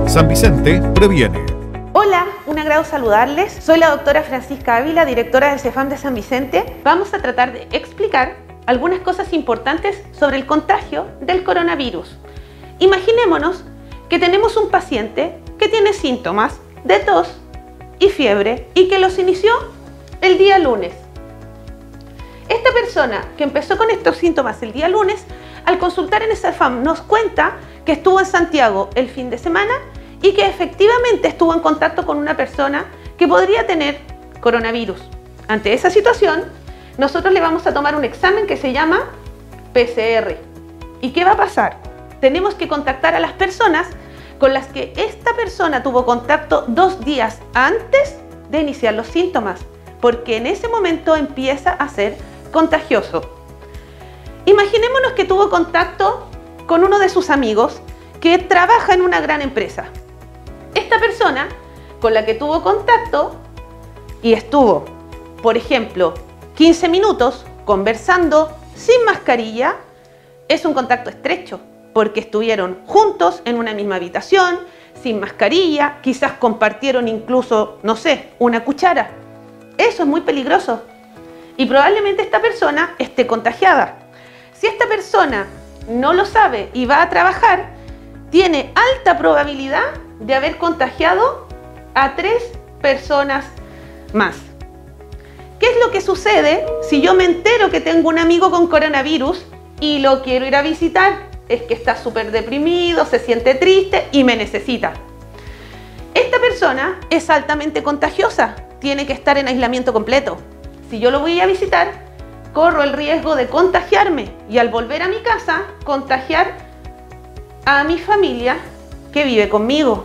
San Vicente previene. Hola, un agrado saludarles. Soy la doctora Francisca Ávila, directora del CEFAM de San Vicente. Vamos a tratar de explicar algunas cosas importantes sobre el contagio del coronavirus. Imaginémonos que tenemos un paciente que tiene síntomas de tos y fiebre y que los inició el día lunes. Esta persona que empezó con estos síntomas el día lunes, al consultar en el CEFAM nos cuenta que estuvo en Santiago el fin de semana y que efectivamente estuvo en contacto con una persona que podría tener coronavirus. Ante esa situación, nosotros le vamos a tomar un examen que se llama PCR. ¿Y qué va a pasar? Tenemos que contactar a las personas con las que esta persona tuvo contacto 2 días antes de iniciar los síntomas, porque en ese momento empieza a ser contagioso. Imaginémonos que tuvo contacto con uno de sus amigos que trabaja en una gran empresa. Esta persona con la que tuvo contacto y estuvo, por ejemplo, 15 minutos conversando sin mascarilla, es un contacto estrecho, porque estuvieron juntos en una misma habitación, sin mascarilla, quizás compartieron incluso, no sé, una cuchara. Eso es muy peligroso y probablemente esta persona esté contagiada. Si esta persona no lo sabe y va a trabajar, tiene alta probabilidad de haber contagiado a 3 personas más. ¿Qué es lo que sucede si yo me entero que tengo un amigo con coronavirus y lo quiero ir a visitar? Es que está súper deprimido, se siente triste y me necesita. Esta persona es altamente contagiosa, tiene que estar en aislamiento completo. Si yo lo voy a visitar, corro el riesgo de contagiarme y al volver a mi casa, contagiar a mi familia que vive conmigo.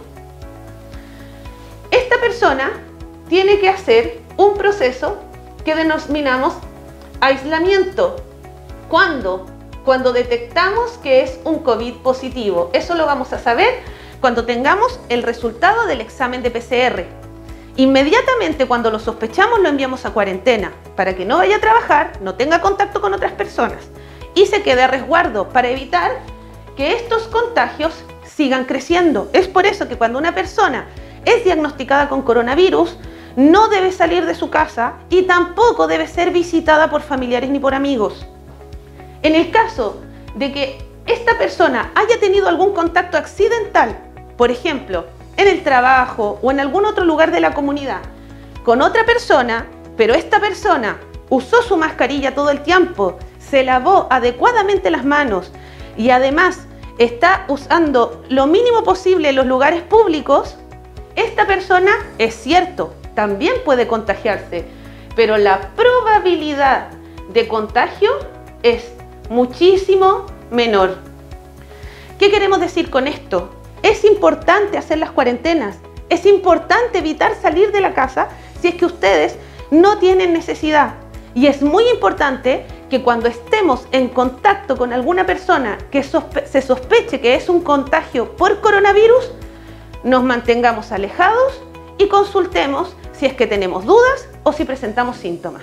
Esta persona tiene que hacer un proceso que denominamos aislamiento. ¿Cuándo? Cuando detectamos que es un COVID positivo. Eso lo vamos a saber cuando tengamos el resultado del examen de PCR. Inmediatamente cuando lo sospechamos lo enviamos a cuarentena para que no vaya a trabajar, no tenga contacto con otras personas y se quede a resguardo para evitar que estos contagios sigan creciendo. Es por eso que cuando una persona es diagnosticada con coronavirus, no debe salir de su casa y tampoco debe ser visitada por familiares ni por amigos. En el caso de que esta persona haya tenido algún contacto accidental, por ejemplo, en el trabajo o en algún otro lugar de la comunidad, con otra persona, pero esta persona usó su mascarilla todo el tiempo, se lavó adecuadamente las manos y además está usando lo mínimo posible en los lugares públicos, esta persona, es cierto, también puede contagiarse, pero la probabilidad de contagio es muchísimo menor. ¿Qué queremos decir con esto? Es importante hacer las cuarentenas, es importante evitar salir de la casa si es que ustedes no tienen necesidad. Y es muy importante que cuando estemos en contacto con alguna persona que se sospeche que es un contagio por coronavirus, nos mantengamos alejados y consultemos si es que tenemos dudas o si presentamos síntomas.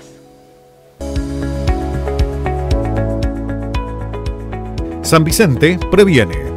San Vicente previene.